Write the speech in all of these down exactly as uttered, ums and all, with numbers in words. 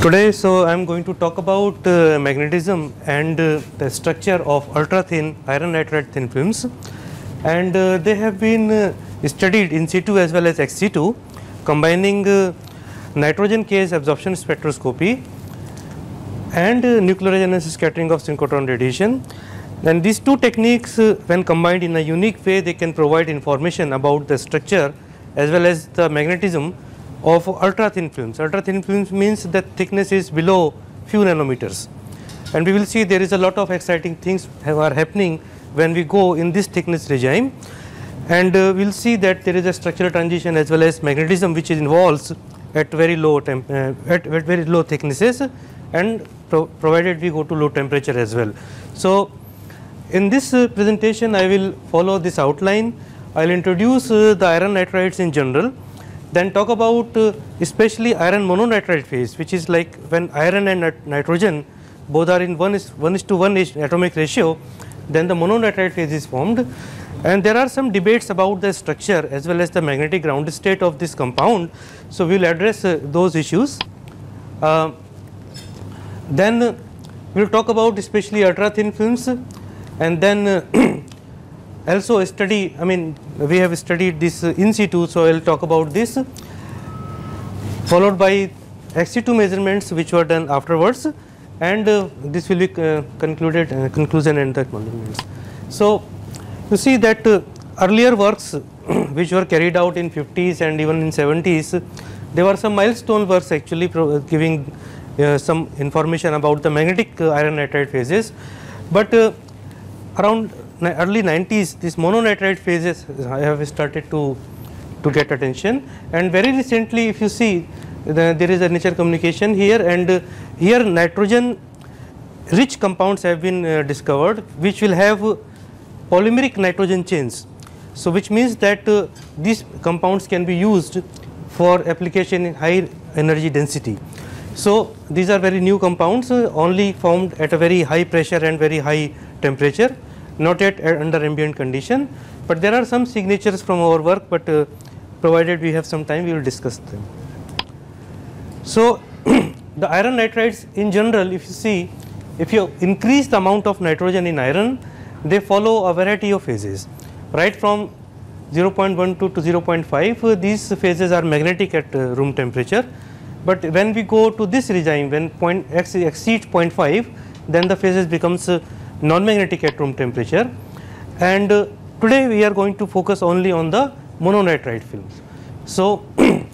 Today, so I am going to talk about uh, magnetism and uh, the structure of ultra-thin iron nitride thin films, and uh, they have been uh, studied in situ as well as ex situ, combining uh, nitrogen case absorption spectroscopy and uh, nuclearogenesis scattering of synchrotron radiation. And these two techniques, uh, when combined in a unique way, they can provide information about the structure as well as the magnetism of ultra thin films. Ultra thin films means that thickness is below few nanometers, and we will see there is a lot of exciting things have are happening when we go in this thickness regime, and uh, we will see that there is a structural transition as well as magnetism which involves at very low temp uh, at, at very low thicknesses, and pro provided we go to low temperature as well. So, in this uh, presentation I will follow this outline. I will introduce uh, the iron nitrides in general, then talk about uh, especially iron mononitride phase, which is like when iron and nit nitrogen both are in one is one is to one atomic ratio, then the mononitride phase is formed, and there are some debates about the structure as well as the magnetic ground state of this compound. So, we will address uh, those issues. Uh, then uh, we will talk about especially ultra thin films, and then uh, also study, I mean we have studied this uh, in situ, so I will talk about this, followed by ex situ measurements which were done afterwards, and uh, this will be uh, concluded uh, conclusion and the monuments. So, you see that uh, earlier works which were carried out in fifties and even in seventies, there were some milestone works actually pro giving uh, some information about the magnetic uh, iron nitride phases, but uh, around early nineties these mononitride phases have started to to get attention, and very recently if you see the, there is a nature communication here, and uh, here nitrogen rich compounds have been uh, discovered which will have uh, polymeric nitrogen chains. So, which means that uh, these compounds can be used for application in high energy density. So, these are very new compounds uh, only formed at a very high pressure and very high temperature, not yet under ambient condition, but there are some signatures from our work, but uh, provided we have some time we will discuss them. So, the iron nitrides in general, if you see, if you increase the amount of nitrogen in iron, they follow a variety of phases, right from zero point one two to zero point five, uh, these phases are magnetic at uh, room temperature, but when we go to this regime, when point x exceeds zero point five, then the phases becomes uh, non-magnetic at room temperature, and uh, today we are going to focus only on the mononitride films. So,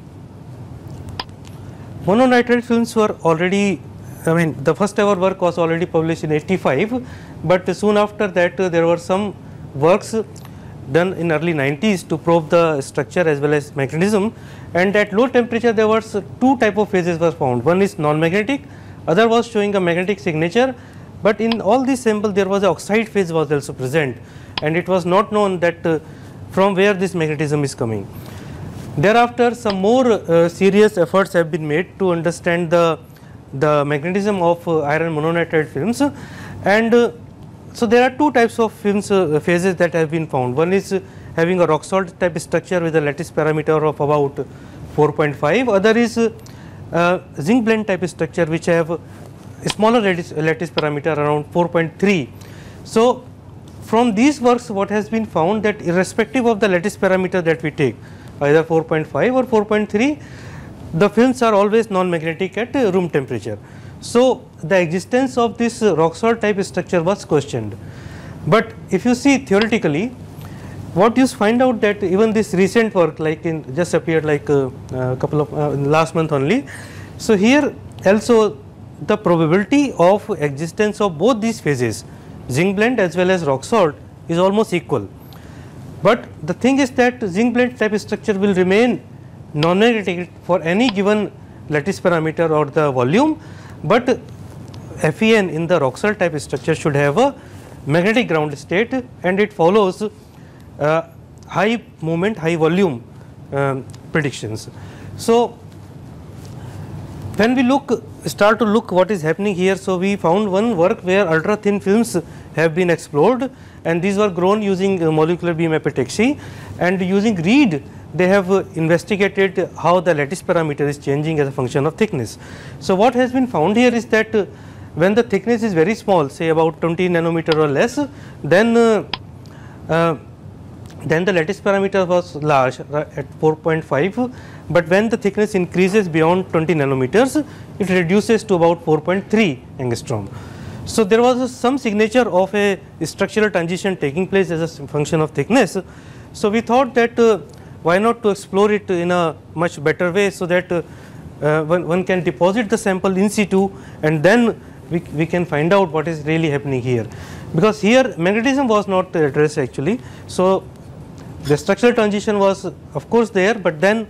mononitride films were already, I mean the first ever work was already published in eighty-five, but soon after that uh, there were some works done in early nineties to probe the structure as well as magnetism, and at low temperature there was uh, two type of phases were found. One is non-magnetic, other was showing a magnetic signature, but in all these samples there was a oxide phase was also present, and it was not known that uh, from where this magnetism is coming. Thereafter some more uh, serious efforts have been made to understand the, the magnetism of uh, iron mononitride films, and uh, so there are two types of films uh, phases that have been found. One is uh, having a rock salt type structure with a lattice parameter of about four point five, other is uh, uh, zinc blende type structure which have uh, smaller lattice, lattice parameter around four point three. So, from these works what has been found that irrespective of the lattice parameter that we take, either four point five or four point three, the films are always non-magnetic at uh, room temperature. So, the existence of this uh, rock salt type structure was questioned, but if you see theoretically, what you find out that even this recent work like in just appeared like a uh, uh, couple of uh, last month only. So, here also the probability of existence of both these phases, zinc blende as well as rock salt, is almost equal. But the thing is that zinc blende type structure will remain non-magnetic for any given lattice parameter or the volume, but FeN in the rock salt type structure should have a magnetic ground state, and it follows uh, high moment, high volume um, predictions. So, when we look start to look what is happening here, so we found one work where ultra thin films have been explored, and these were grown using uh, molecular beam epitaxy, and using reed they have uh, investigated how the lattice parameter is changing as a function of thickness. So, what has been found here is that uh, when the thickness is very small, say about twenty nanometer or less, then uh, uh, then the lattice parameter was large at four point five, but when the thickness increases beyond twenty nanometers, it reduces to about four point three angstrom. So, there was a, some signature of a structural transition taking place as a function of thickness. So, we thought that uh, why not to explore it in a much better way, so that uh, uh, one, one can deposit the sample in situ and then we, we can find out what is really happening here, because here magnetism was not addressed actually. So, the structural transition was of course there, but then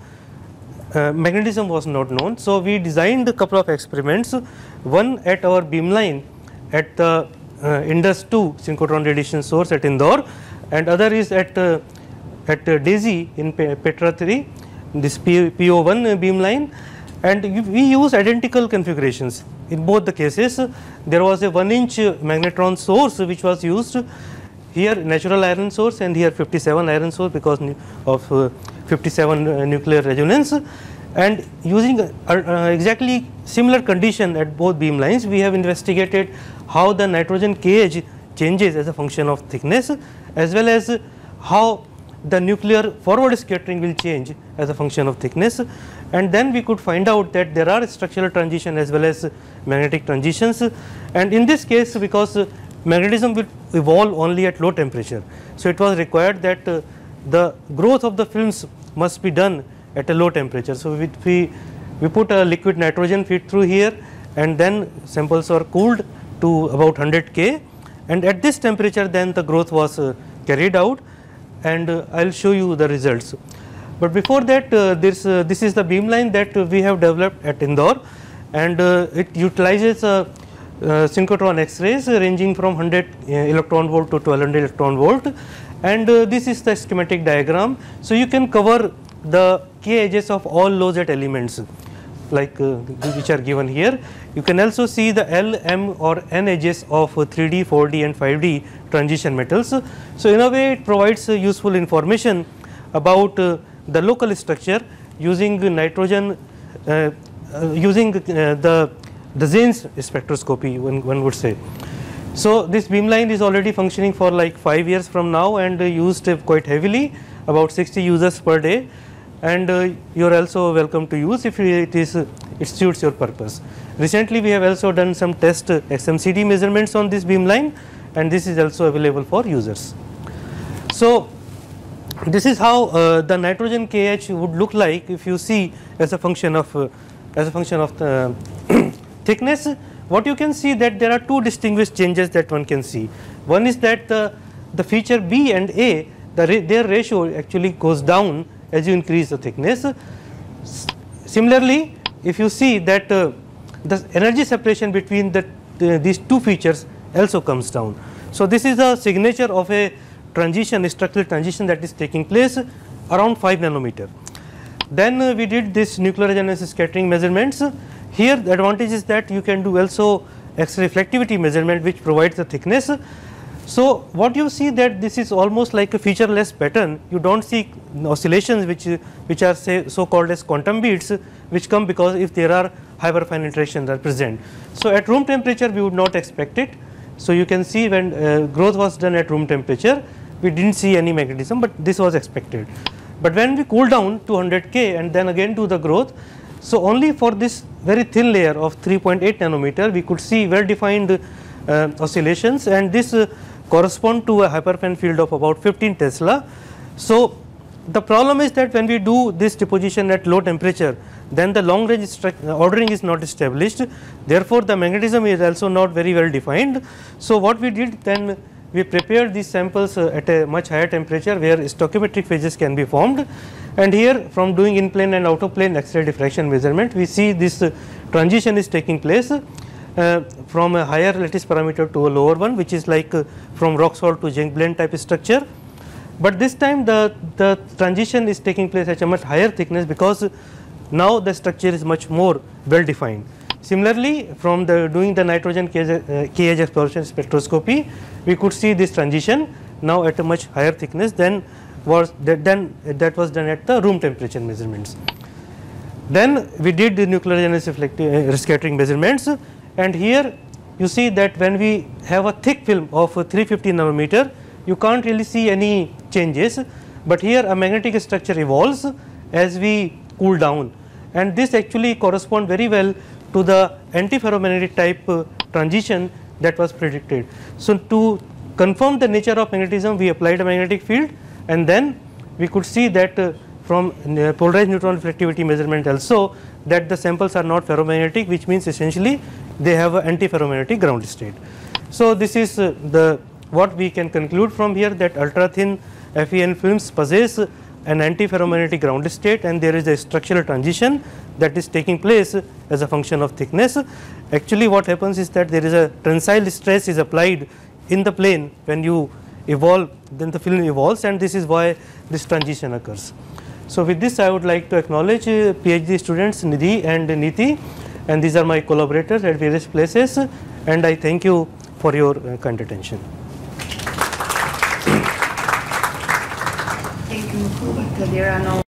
uh, magnetism was not known. So, we designed a couple of experiments, one at our beamline at the uh, Indus two synchrotron radiation source at Indore, and other is at uh, at uh, DAISY in Petra three, this P O one beamline, and we use identical configurations in both the cases. There was a one inch magnetron source which was used, here natural iron source and here fifty-seven iron source because of uh, fifty-seven uh, nuclear resonance, and using uh, uh, exactly similar condition at both beamlines, we have investigated how the nitrogen K H changes as a function of thickness, as well as how the nuclear forward scattering will change as a function of thickness. And then we could find out that there are structural transition as well as magnetic transitions, and in this case, because uh, magnetism will evolve only at low temperature. So, it was required that uh, the growth of the films must be done at a low temperature. So, we, we, we put a liquid nitrogen feed through here, and then samples are cooled to about one hundred K, and at this temperature then the growth was uh, carried out, and uh, I will show you the results. But before that, uh, this, uh, this is the beamline that uh, we have developed at Indore, and uh, it utilizes uh, Uh, synchrotron X-rays uh, ranging from one hundred uh, electron volt to twelve hundred electron volt, and uh, this is the schematic diagram. So, you can cover the K edges of all low Z elements like uh, which are given here. You can also see the L, M or N edges of uh, three D, four D and five D transition metals. So, in a way it provides uh, useful information about uh, the local structure using nitrogen, uh, uh, using uh, the the Zane's spectroscopy, one, one would say. So, this beamline is already functioning for like five years from now and uh, used uh, quite heavily, about sixty users per day, and uh, you are also welcome to use if it is uh, it suits your purpose. Recently, we have also done some test uh, X M C D measurements on this beamline, and this is also available for users. So, this is how uh, the nitrogen K H would look like if you see as a function of uh, as a function of the thickness. What you can see that there are two distinguished changes that one can see. One is that the, the feature B and A, the ra their ratio actually goes down as you increase the thickness. S similarly, if you see that uh, the energy separation between the, the these two features also comes down. So, this is a signature of a transition, a structural transition that is taking place around five nanometer. Then uh, we did this nuclear resonance scattering measurements. Here the advantage is that you can do also X-ray reflectivity measurement which provides the thickness. So, what you see that this is almost like a featureless pattern. You do not see oscillations which which are say so called as quantum beats, which come because if there are hyperfine interactions are present. So, at room temperature we would not expect it. So, you can see when uh, growth was done at room temperature, we did not see any magnetism, but this was expected. But when we cool down to one hundred K and then again do the growth, so only for this very thin layer of three point eight nanometer we could see well defined uh, oscillations, and this uh, correspond to a hyperfine field of about fifteen Tesla. So, the problem is that when we do this deposition at low temperature, then the long range ordering is not established, therefore, the magnetism is also not very well defined. So, what we did then, we prepared these samples uh, at a much higher temperature where stoichiometric phases can be formed, and here from doing in plane and out of plane X-ray diffraction measurement, we see this uh, transition is taking place uh, from a higher lattice parameter to a lower one, which is like uh, from rock salt to zinc blende type structure. But this time the, the transition is taking place at a much higher thickness because now the structure is much more well defined. Similarly, from the doing the nitrogen K H exploration spectroscopy, we could see this transition now at a much higher thickness than was that then that was done at the room temperature measurements. Then we did the nuclear energy reflective uh, scattering measurements, and here you see that when we have a thick film of uh, three fifty nanometer, you can't really see any changes, but here a magnetic structure evolves as we cool down, and this actually corresponds very well to the antiferromagnetic type uh, transition that was predicted. So, to confirm the nature of magnetism, we applied a magnetic field, and then we could see that uh, from uh, polarized neutron reflectivity measurement also that the samples are not ferromagnetic, which means essentially they have an antiferromagnetic ground state. So, this is uh, the what we can conclude from here, that ultra thin FeN films possess an antiferromagnetic ground state, and there is a structural transition that is taking place as a function of thickness. Actually what happens is that there is a tensile stress is applied in the plane when you evolve, then the film evolves, and this is why this transition occurs. So, with this I would like to acknowledge uh, PhD students Nidhi and Niti, and these are my collaborators at various places, and I thank you for your uh, kind attention. Thank you, but there are no